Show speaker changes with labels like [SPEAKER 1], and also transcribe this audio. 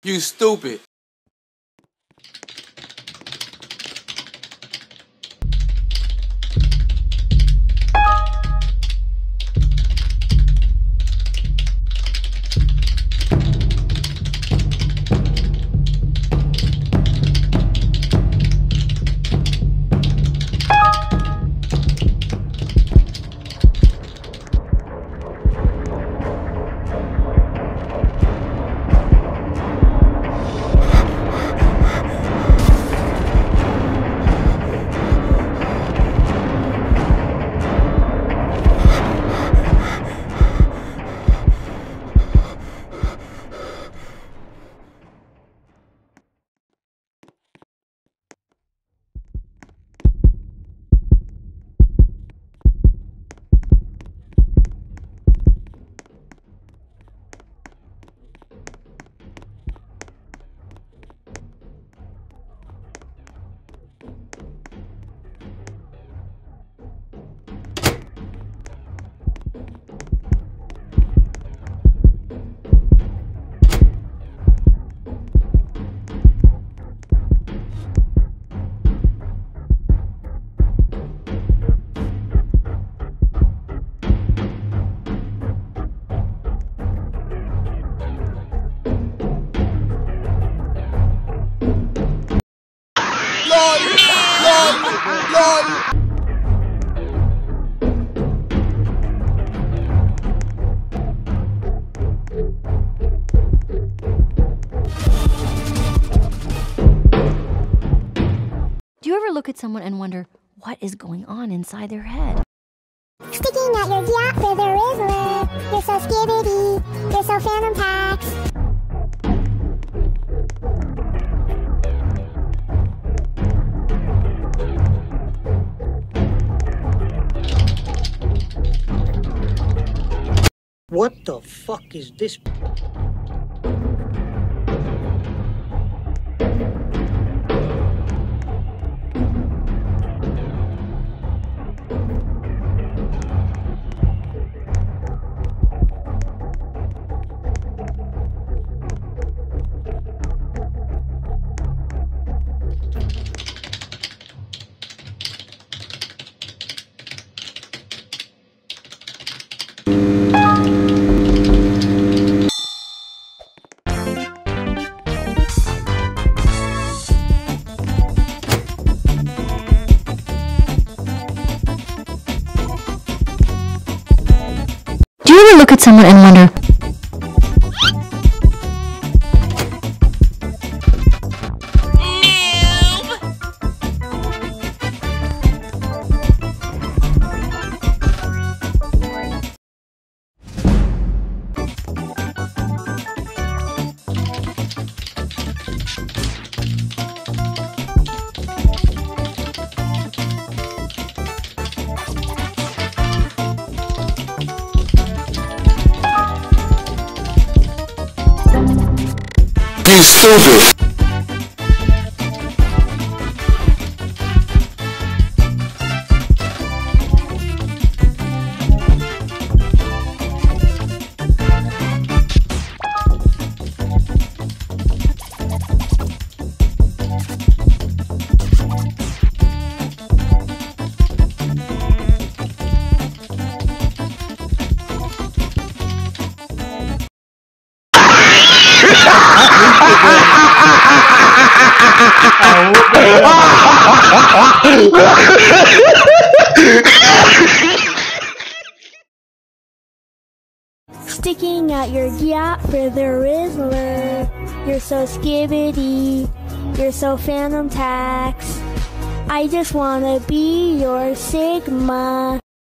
[SPEAKER 1] You stupid.
[SPEAKER 2] Do you ever look at someone and wonder what is going on inside their head?
[SPEAKER 3] Sticking at your yacht with a Rizzler. You're so skibbity. You're so phantom tax.
[SPEAKER 4] What the fuck is this?
[SPEAKER 2] Do you ever look at someone and wonder,
[SPEAKER 1] You stupid.
[SPEAKER 3] Sticking at your yacht with a Rizzler. You're so skibbity. You're so phantom tax. I just wanna be your Sigma.